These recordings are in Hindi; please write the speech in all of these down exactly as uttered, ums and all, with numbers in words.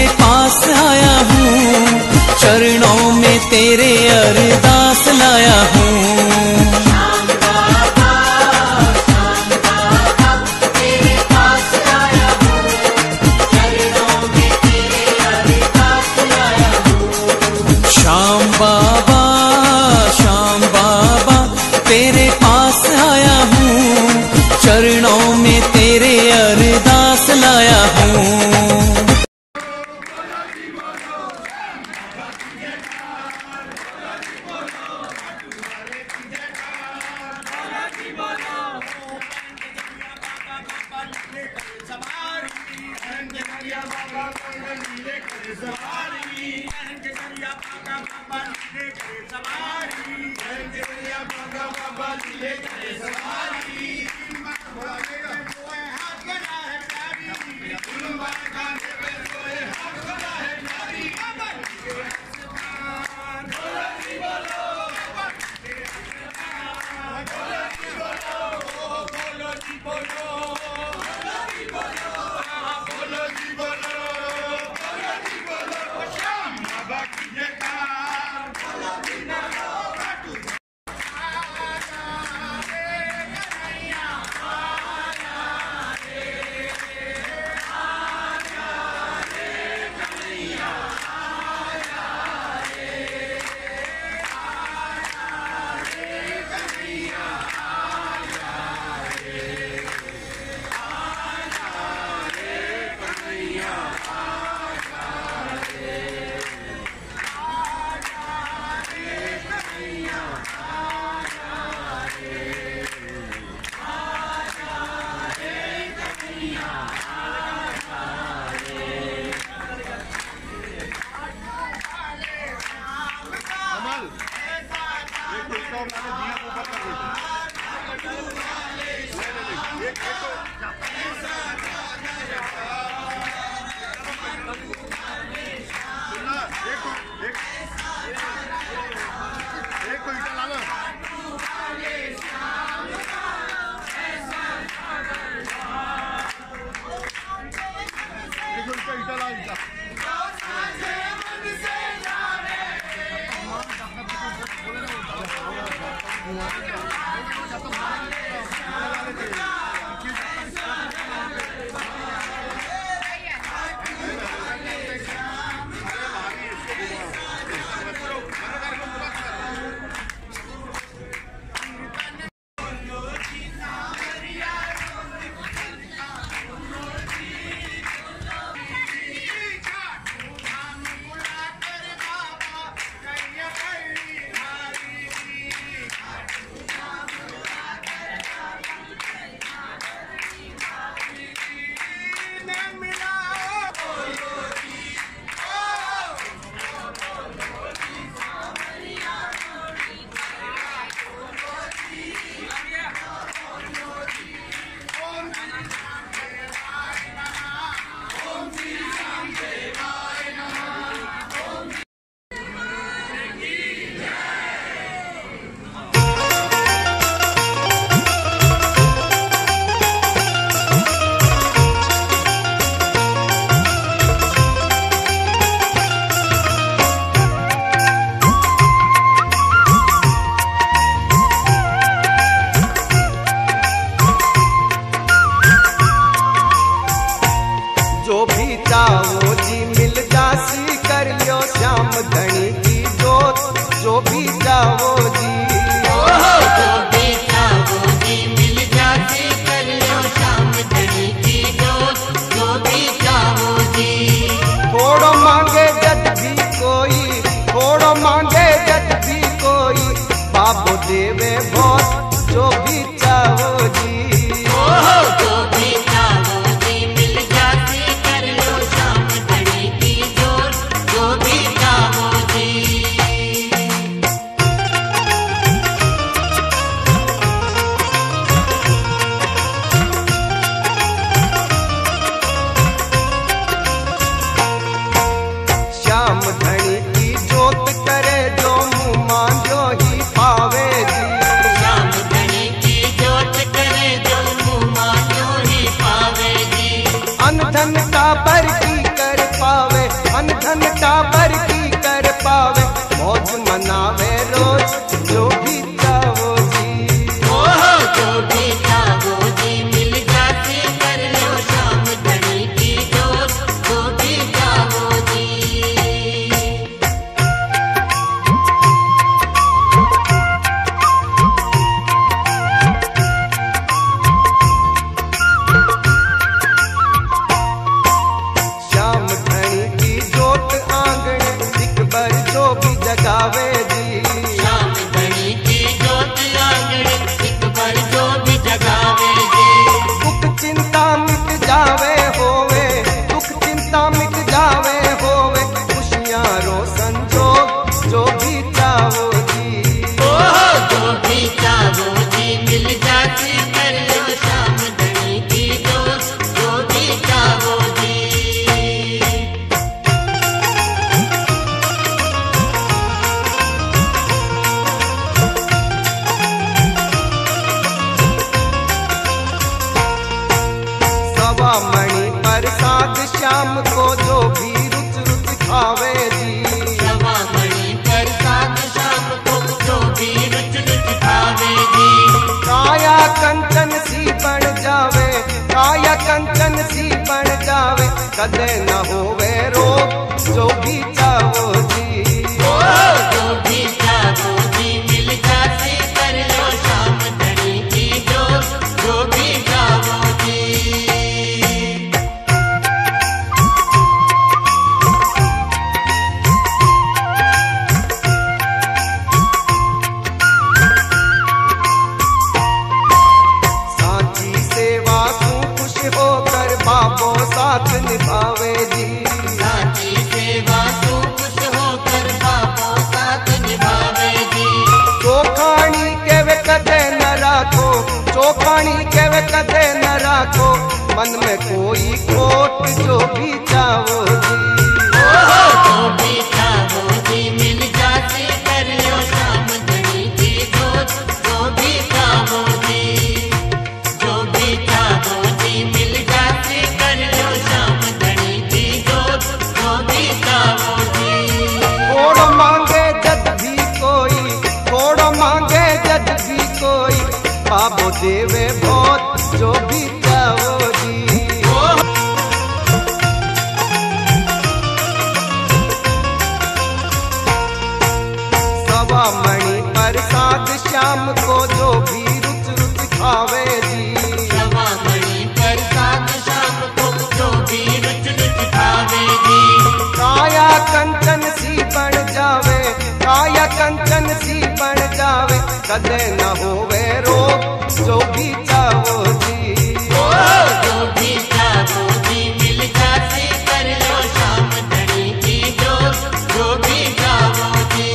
तेरे पास आया हूँ, चरणों में तेरे अरदास लाया हूँ। श्याम बाबा श्याम बाबा तेरे पास आया हूँ, चरणों में तेरे अरदास लाया हूँ। अपन टाबर की कर पावे, मौज मनावे रोज जो भी चाहो जी। ओहो जो भी चाहो जी मिल जाती कर लो शाम धनी की जोत, जो भी चाहो जी। श्याम धनी की जोत आंगन एक बार जो भी जगावे जी। शाम धनी की जोत आंगन एक बार जो भी जगावे जी। दुख चिंता मिट जावे होवे, दुख चिंता मिट जावे होवे, खुशियाँ रोशन जो जो भी चाहो जी। ओहो जो भी चाहो जी मिल जाती कर लो शाम धनी की जोत, जो भी चाहो जी। सवा मणि प्रसाद श्याम को जो भी रुच रुच खावे जी। सवा मणि प्रसाद शाम को जो भी रुच रुच खावे जी। काया कंचन सी बन जावे, काया कंचन सी बन जावे, कदे न होवे रोग जो भी चाहो जी। ओहो जो भी चाहो जी मिल जाती कर लो शाम धनी की जोत, जो भी चाहो जी। साची सेवा तू खुश होकर बाबो साथ निभावे जी। साची सेवा तू खुश होकर बाबो साथ निभावे जी। चोखानी के वे कदे न राखो, चोखानी के वे कदे न राखो, मन में कोई खोट जो भी चाहो जी। ओहो जो भी चाहो जी मिल जाती कर लो शाम धनी की जोत, जो भी चाहो जी। जो भी चाहो जी मिल जाती कर लो शाम धनी की जोत, जो भी चाहो जी। थोड़ मांगे जद भी कोई, थोड़ मांगे जद भी कोई, बाबो देवे बहुत जो भी चाहो जी। सवा मणि प्रसाद श्याम को जो भी रुच रुच खावे जी। सवा मणि प्रसाद शाम को जो भी रुच रुच खावे जी। काया कंचन सी बन जावे, काया कंचन सी बन जावे, कदे न होवे रोग जो भी चाहो जी। ओहो जो भी चाहो जी मिल जाती कर लो शाम धनी की जोत, जो भी चाहो जी।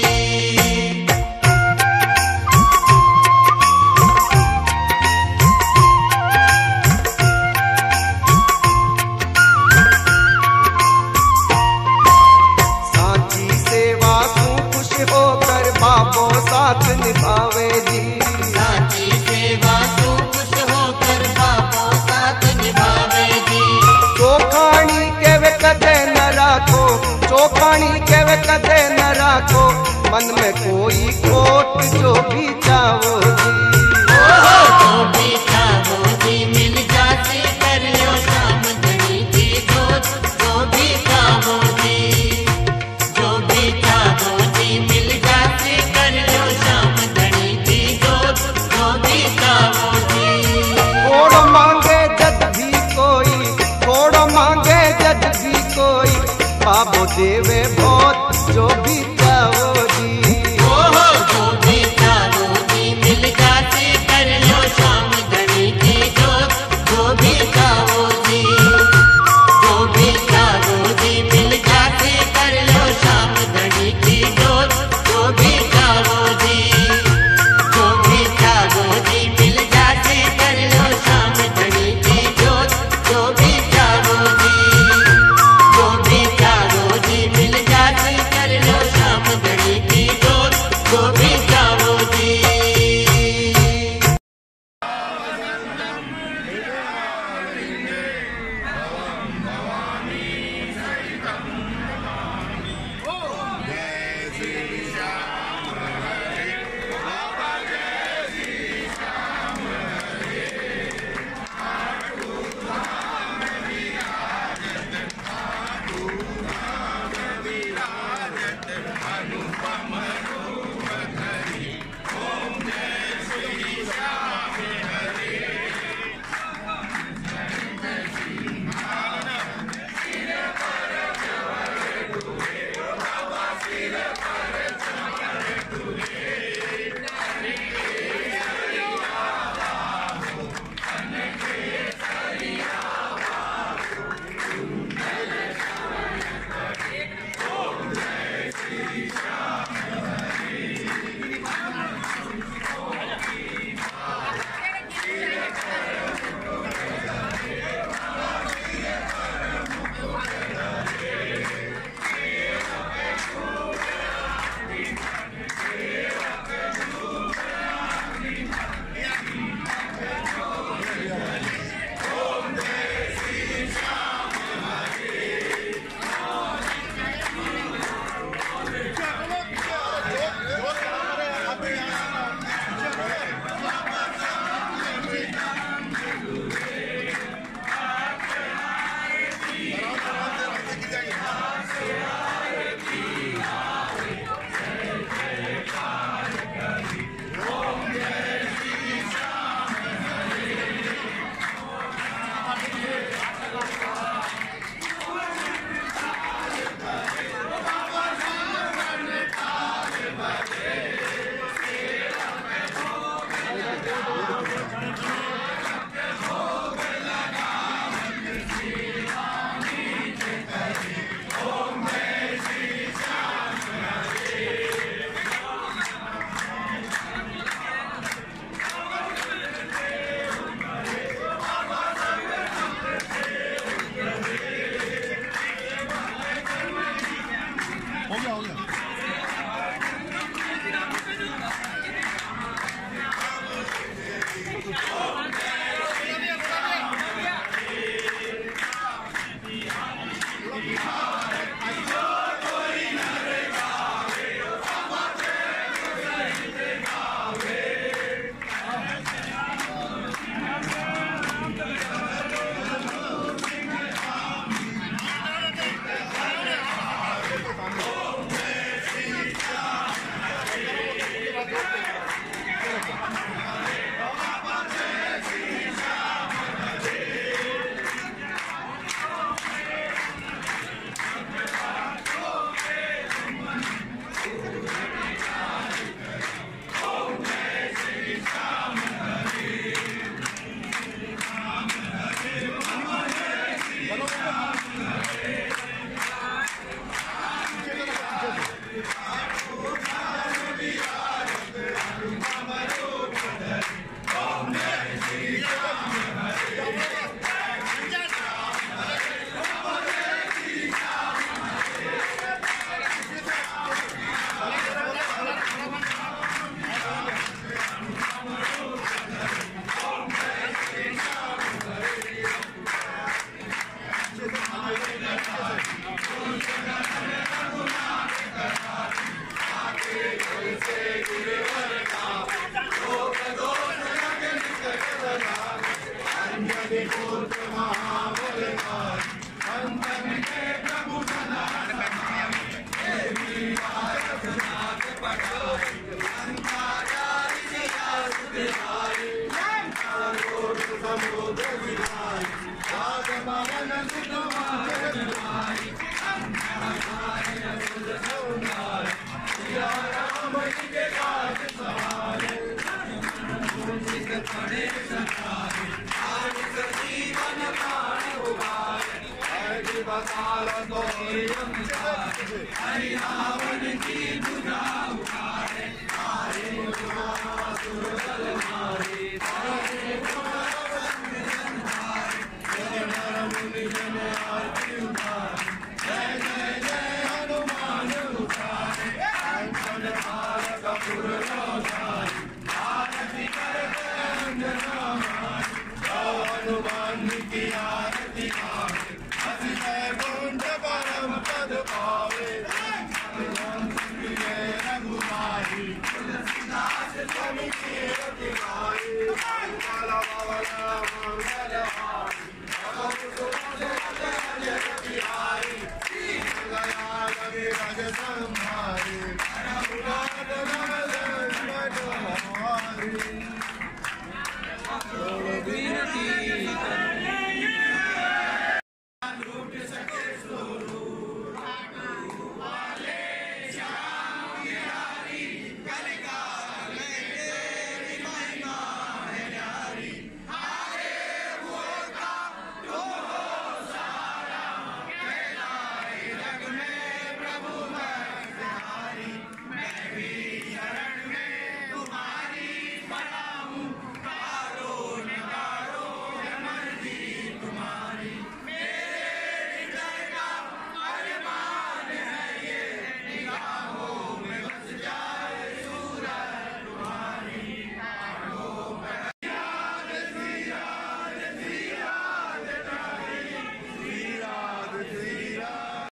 साची सेवा तू खुश होकर बाबो साथ निभावे जी। साची सेवा तू खुश होकर बाबो साथ निभावे जी। चोखानी के वे कदे न राखो, चोखानी के वे कदे न राखो, मन में कोई खोट जो भी चाहो जी। ओहो जो भी चाहो जी मिल जाती कर लो शाम धनी की जोत, जो भी चाहो जी। जो भी चाहो जी मिल जाती कर लो शाम धनी की जोत, जो भी चाहो जी। थोड़ मांगे जद भी कोई, थोड़ मांगे जद भी कोई, बाबो देवे बहुत जो भी चाहो जी। ओहो जो भी चाहो जी मिल जाती कर लो शाम धनी की जोत, जो भी चाहो जी। जो भी चाहो जी मिल जाती कर लो शाम धनी की जोत, जो भी चाहो जी। जो भी चाहो जी मिल जाती कर लो शाम धनी की जोत, जो भी चाहो जी। जो भी चाहो जी मिल जाती कर लो शाम हो गया हो गया। हनुमान की आरती हसी गुंड परम पद पावे रघुमारी तुलसीदास स्वामी की रति गाई मंगल मंगल बिहारी गया रवि रज संहारी